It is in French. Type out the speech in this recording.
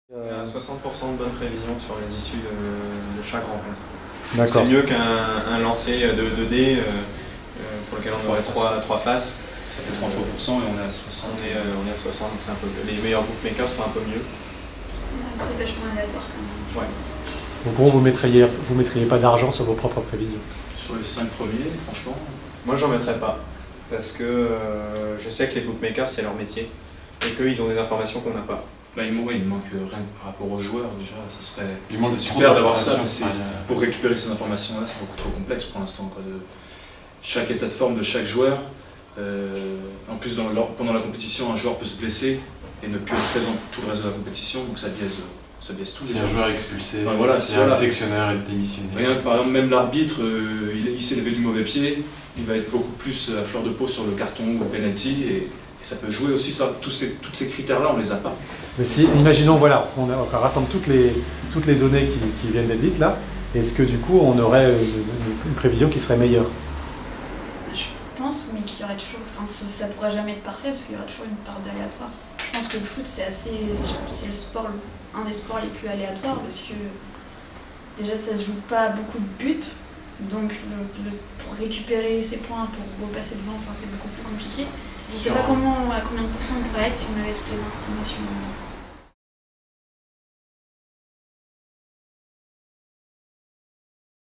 Il y a 60% de bonnes prévisions sur les issues de chaque rencontre. D'accord. C'est mieux qu'un lancer de 2D pour lequel on aurait 3 faces. Ça fait 33% et on est à 60. On est à 60, donc c'est un peu mieux. Les meilleurs bookmakers font un peu mieux. C'est vachement aléatoire quand même. Ouais. Donc vous mettriez pas d'argent sur vos propres prévisions? Sur les 5 premiers, franchement. Moi, j'en mettrais pas. Parce que je sais que les bookmakers, c'est leur métier. Et qu'ils ont des informations qu'on n'a pas. Bah, il manque rien que par rapport aux joueurs déjà, ça Il manque serait super d'avoir ça, d'informations, mais pour récupérer ces informations-là, c'est beaucoup trop complexe pour l'instant. Chaque état de forme de chaque joueur, en plus pendant la compétition, un joueur peut se blesser et ne plus être présent tout le reste de la compétition, donc ça biaise tout. Si un joueur est expulsé, voilà, si un sélectionneur est démissionné. Rien que par exemple, même l'arbitre, il s'est levé du mauvais pied, il va être beaucoup plus à fleur de peau sur le carton ou le penalty, et ça peut jouer aussi, tous ces critères-là, on les a pas. Mais si, imaginons, voilà, on rassemble toutes les données qui viennent d'être dites là, est-ce que du coup on aurait une prévision qui serait meilleure? Je pense, mais qu'il y aurait toujours, ça pourra jamais être parfait parce qu'il y aura toujours une part d'aléatoire. Je pense que le foot c'est le sport, un des sports les plus aléatoires parce que déjà ça se joue pas beaucoup de buts, donc pour récupérer ses points, pour repasser devant, c'est beaucoup plus compliqué. Je ne sais pas à combien de pourcents on pourrait être si on avait toutes les informations.